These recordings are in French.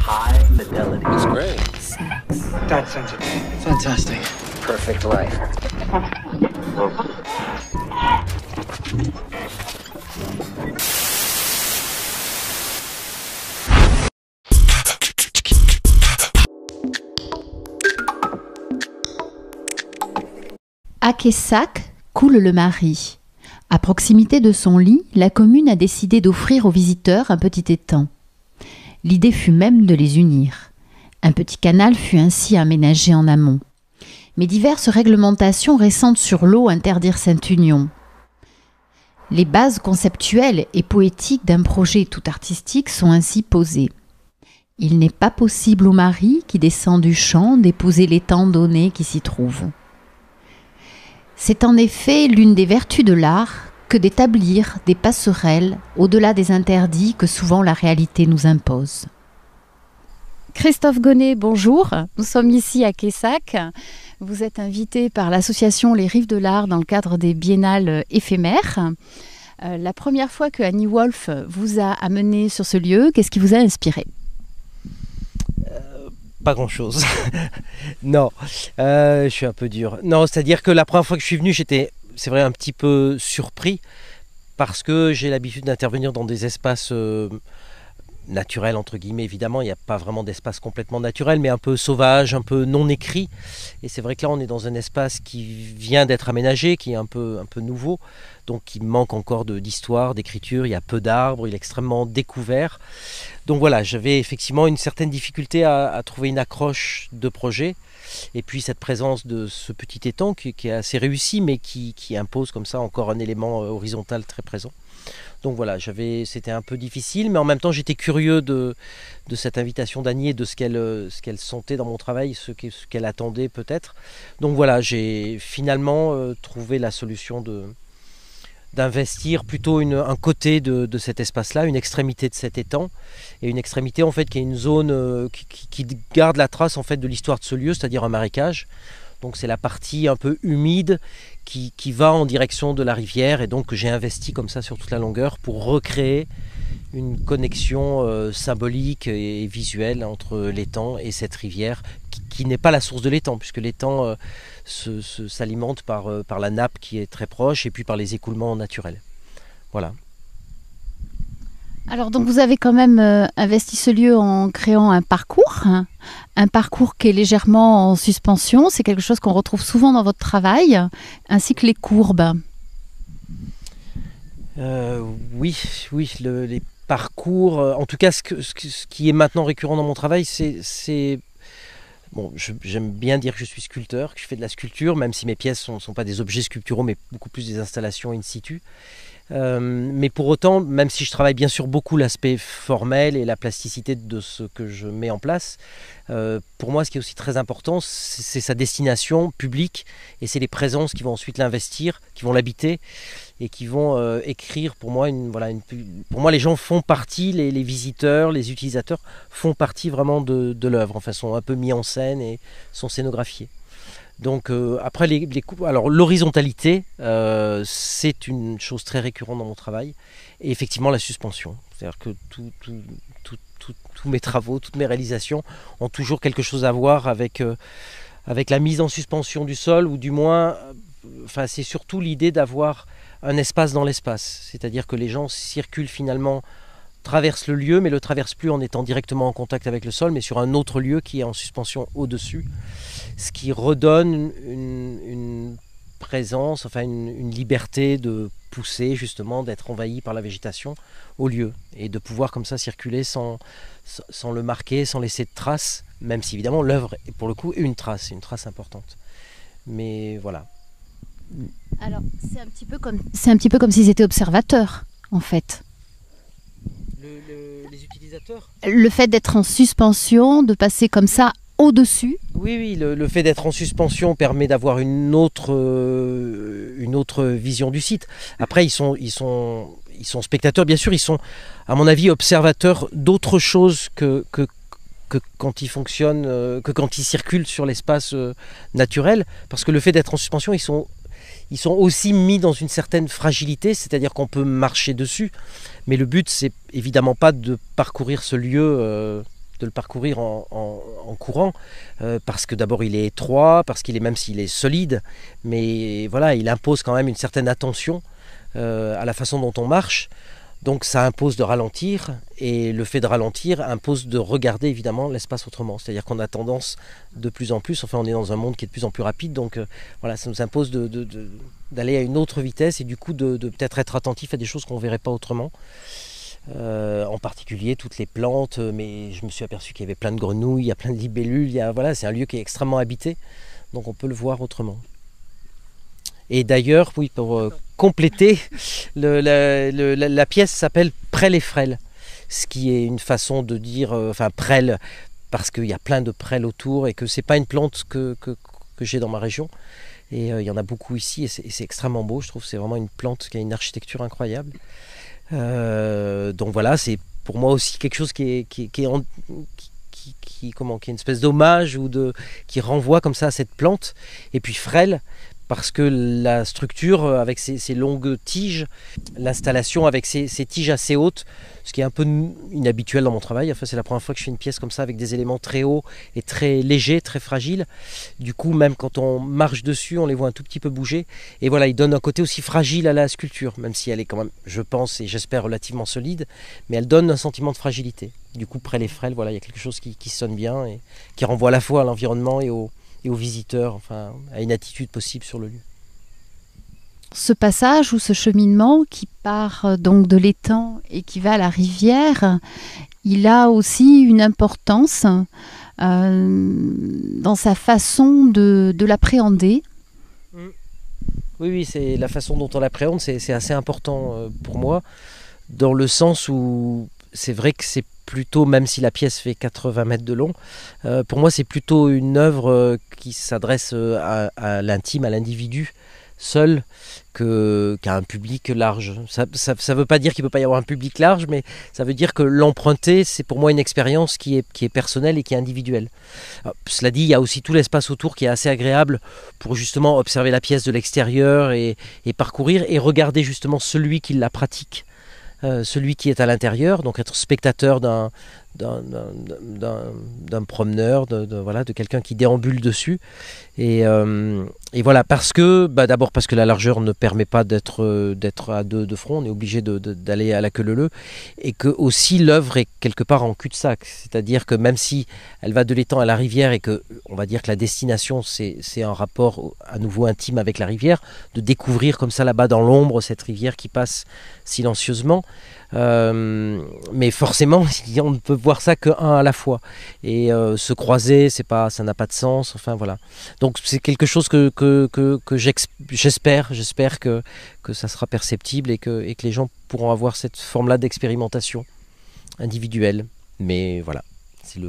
high fidelity. It's great. Sex. That's sensitive. Fantastic. Perfect life. À Quessac coule le Mari. À proximité de son lit, la commune a décidé d'offrir aux visiteurs un petit étang. L'idée fut même de les unir. Un petit canal fut ainsi aménagé en amont. Mais diverses réglementations récentes sur l'eau interdirent cette union. Les bases conceptuelles et poétiques d'un projet tout artistique sont ainsi posées. Il n'est pas possible au mari qui descend du champ d'épouser l'étang donné qui s'y trouve. C'est en effet l'une des vertus de l'art que d'établir des passerelles au-delà des interdits que souvent la réalité nous impose. Christophe Gonnet, bonjour. Nous sommes ici à Quessac. Vous êtes invité par l'association Les Rives de l'Art dans le cadre des biennales éphémères. La première fois que Annie Wolf vous a amené sur ce lieu, qu'est-ce qui vous a inspiré ? Pas grand-chose. Non, je suis un peu dur. Non, c'est-à-dire que la première fois que je suis venu, j'étais, c'est vrai, un petit peu surpris parce que j'ai l'habitude d'intervenir dans des espaces naturels, entre guillemets. Évidemment, il n'y a pas vraiment d'espace complètement naturel, mais un peu sauvage, un peu non écrit. Et c'est vrai que là, on est dans un espace qui vient d'être aménagé, qui est un peu nouveau, donc il manque encore d'histoire, d'écriture. Il y a peu d'arbres, il est extrêmement découvert. Donc voilà, j'avais effectivement une certaine difficulté à trouver une accroche de projet. Et puis cette présence de ce petit étang qui est assez réussi, mais qui impose comme ça encore un élément horizontal très présent. Donc voilà, c'était un peu difficile, mais en même temps j'étais curieux de cette invitation d'Annie et de ce qu'elle sentait dans mon travail, ce qu'elle attendait peut-être. Donc voilà, j'ai finalement trouvé la solution d'investir plutôt un côté de cet espace-là, une extrémité de cet étang, et une extrémité en fait qui est une zone qui garde la trace en fait de l'histoire de ce lieu, c'est-à-dire un marécage. Donc c'est la partie un peu humide qui va en direction de la rivière, et donc j'ai investi comme ça sur toute la longueur pour recréer une connexion symbolique et visuelle entre l'étang et cette rivière qui n'est pas la source de l'étang, puisque l'étang s'alimente par la nappe qui est très proche et puis par les écoulements naturels. Voilà. Alors donc vous avez quand même investi ce lieu en créant un parcours qui est légèrement en suspension. C'est quelque chose qu'on retrouve souvent dans votre travail, ainsi que les courbes. Oui, les parcours, en tout cas ce qui est maintenant récurrent dans mon travail, c'est bon, j'aime bien dire que je suis sculpteur, que je fais de la sculpture, même si mes pièces ne sont pas des objets sculpturaux, mais beaucoup plus des installations in situ. Mais pour autant, même si je travaille bien sûr beaucoup l'aspect formel et la plasticité de ce que je mets en place, pour moi ce qui est aussi très important, c'est sa destination publique, et c'est les présences qui vont ensuite l'investir, qui vont l'habiter et qui vont écrire. Pour moi, pour moi les gens font partie, les visiteurs, les utilisateurs font partie vraiment de l'œuvre, en façon un peu mis en scène et sont scénographiés. Donc après alors l'horizontalité, c'est une chose très récurrente dans mon travail, et effectivement la suspension, c'est-à-dire que tous mes travaux, toutes mes réalisations ont toujours quelque chose à voir avec la mise en suspension du sol, ou du moins, enfin c'est surtout l'idée d'avoir un espace dans l'espace, c'est-à-dire que les gens circulent finalement, traversent le lieu, mais le traversent plus en étant directement en contact avec le sol, mais sur un autre lieu qui est en suspension au-dessus, ce qui redonne une présence, enfin une liberté de pousser, justement, d'être envahi par la végétation au lieu, et de pouvoir comme ça circuler sans le marquer, sans laisser de traces, même si évidemment l'œuvre est pour le coup une trace importante. Mais voilà. Alors c'est un petit peu comme s'ils étaient observateurs, en fait. Les utilisateurs ? Le fait d'être en suspension, de passer comme ça au-dessus. Oui, le fait d'être en suspension permet d'avoir une autre vision du site. Après, ils sont spectateurs, bien sûr, ils sont, à mon avis, observateurs d'autre chose que quand ils fonctionnent, que quand ils circulent sur l'espace naturel, parce que le fait d'être en suspension, ils sont aussi mis dans une certaine fragilité, c'est-à-dire qu'on peut marcher dessus, mais le but c'est évidemment pas de parcourir ce lieu de le parcourir en courant, parce que d'abord il est étroit, parce qu'il est, même s'il est solide, mais voilà, il impose quand même une certaine attention à la façon dont on marche. Donc ça impose de ralentir, et le fait de ralentir impose de regarder évidemment l'espace autrement. C'est-à-dire qu'on a tendance de plus en plus, enfin on est dans un monde qui est de plus en plus rapide, donc voilà, ça nous impose d'aller à une autre vitesse, et du coup de peut-être être attentif à des choses qu'on ne verrait pas autrement. En particulier toutes les plantes, mais je me suis aperçu qu'il y avait plein de grenouilles, il y a plein de libellules, voilà, c'est un lieu qui est extrêmement habité, donc on peut le voir autrement. Et d'ailleurs, oui, pour compléter, la pièce s'appelle Prêle et Frêle, ce qui est une façon de dire, enfin prêle, parce qu'il y a plein de prêles autour, et que c'est pas une plante que j'ai dans ma région, et il y en a beaucoup ici, et c'est extrêmement beau, je trouve, c'est vraiment une plante qui a une architecture incroyable. Donc voilà, c'est pour moi aussi quelque chose qui est une espèce d'hommage, ou qui renvoie comme ça à cette plante. Et puis frêle, parce que la structure avec ses longues tiges, l'installation avec ses tiges assez hautes, ce qui est un peu inhabituel dans mon travail. Enfin, c'est la première fois que je fais une pièce comme ça avec des éléments très hauts et très légers, très fragiles. Du coup, même quand on marche dessus, on les voit un tout petit peu bouger. Et voilà, il donne un côté aussi fragile à la sculpture, même si elle est quand même, je pense et j'espère, relativement solide, mais elle donne un sentiment de fragilité. Du coup, Prêle et Frêle, voilà, il y a quelque chose qui sonne bien et qui renvoie à la fois à l'environnement et aux visiteurs, enfin, à une attitude possible sur le lieu. Ce passage ou ce cheminement qui part donc de l'étang et qui va à la rivière, il a aussi une importance dans sa façon de l'appréhender. Oui, c'est la façon dont on l'appréhende, c'est assez important pour moi, dans le sens où c'est vrai que c'est plutôt, même si la pièce fait 80 mètres de long, pour moi c'est plutôt une œuvre qui s'adresse à l'intime, à l'individu seul, qu'à un public large. Ça ne veut pas dire qu'il ne peut pas y avoir un public large, mais ça veut dire que l'emprunter, c'est pour moi une expérience qui est personnelle et qui est individuelle. Alors, cela dit, il y a aussi tout l'espace autour qui est assez agréable pour justement observer la pièce de l'extérieur et parcourir et regarder justement celui qui la pratique. Celui qui est à l'intérieur, donc être spectateur d'un promeneur, de quelqu'un qui déambule dessus. Et voilà, parce que, d'abord parce que la largeur ne permet pas d'être à deux de front, on est obligé d'aller à la queue leu-leu, et que aussi l'œuvre est quelque part en cul-de-sac, c'est-à-dire que même si elle va de l'étang à la rivière, et que on va dire que la destination c'est un rapport à nouveau intime avec la rivière, de découvrir comme ça là-bas dans l'ombre cette rivière qui passe silencieusement. Mais forcément on ne peut voir ça qu'un à la fois, et se croiser, ça n'a pas de sens, enfin voilà. Donc c'est quelque chose que j'espère que ça sera perceptible, et que les gens pourront avoir cette forme-là d'expérimentation individuelle. Mais voilà, c'est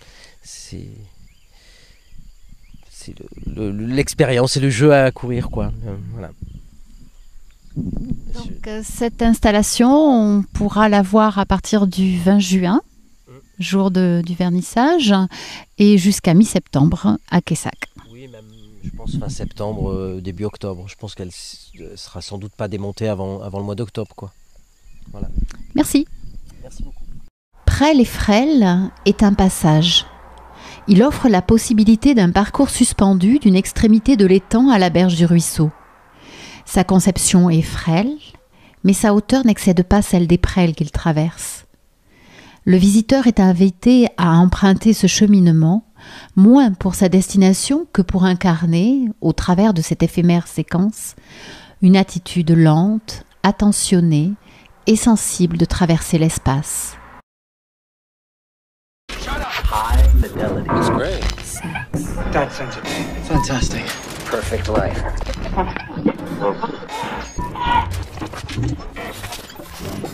l'expérience, c'est le jeu à courir, quoi. Voilà. Donc cette installation, on pourra la voir à partir du 20 juin, jour du vernissage, et jusqu'à mi-septembre à Quessac. Oui, même je pense fin septembre, début octobre. Je pense qu'elle sera sans doute pas démontée avant le mois d'octobre, quoi. Voilà. Merci. Merci beaucoup. Prêle et Frêle est un passage. Il offre la possibilité d'un parcours suspendu d'une extrémité de l'étang à la berge du ruisseau. Sa conception est frêle, mais sa hauteur n'excède pas celle des prêles qu'il traverse. Le visiteur est invité à emprunter ce cheminement, moins pour sa destination que pour incarner, au travers de cette éphémère séquence, une attitude lente, attentionnée et sensible de traverser l'espace. High fidelity. That's great. Sex. That's sensitive. Fantastic. Perfect life.